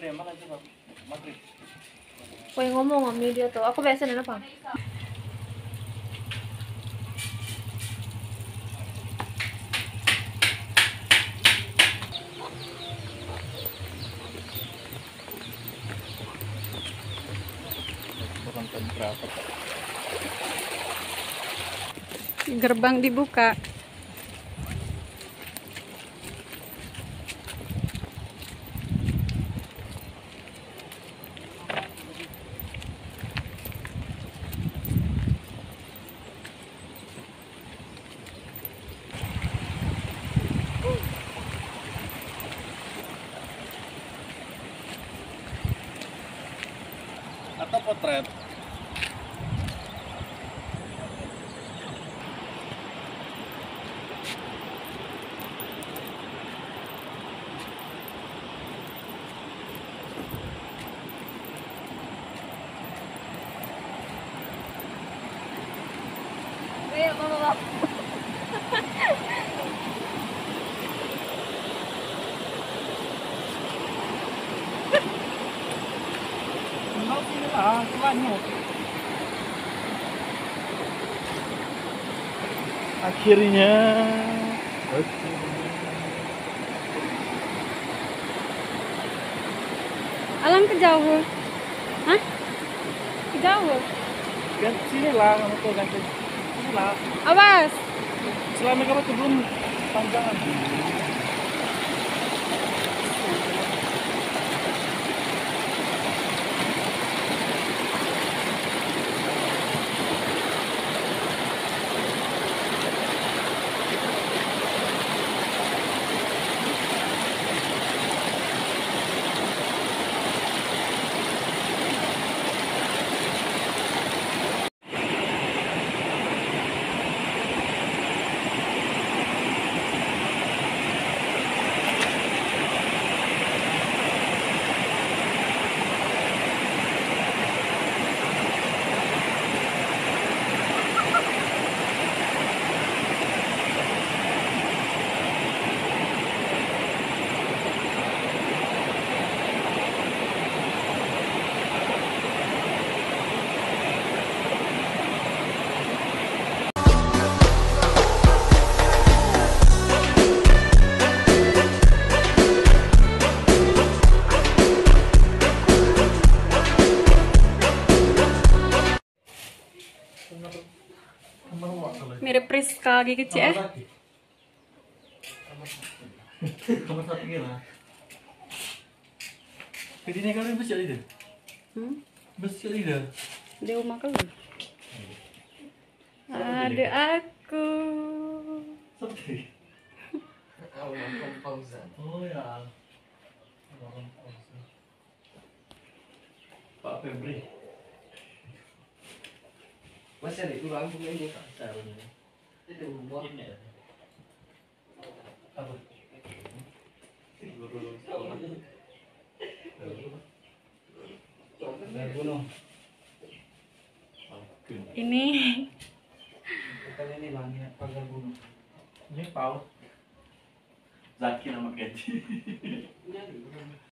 ya makan coba maghrib. Kau yang ngomong sama dia tuh. Aku biasa apa? Nonton berapa? Gerbang dibuka. Atau potret? Ayo, bawa. Mau sini lah, banyak. Akhirnya. Alam ke jauh. Hah? Ke jauh. Ganti sini lah, kamu tuh ganti sini lah. Awas. Selama kamu tuh belum panjangan. Mirip Priska gigi kecil. Kamu satu gila. Kedini kalian besar ide. Besar ide. Dia rumah kau. Ada aku. Seperti. Oh ya. Pak Febri. Masih ada itu langsung ini Pak. Caranya. Itu buat Ini ya. Apa? Gunung. Ini bukan ini langit pagar gunung. Ini Paul. Zaki nama Kenji.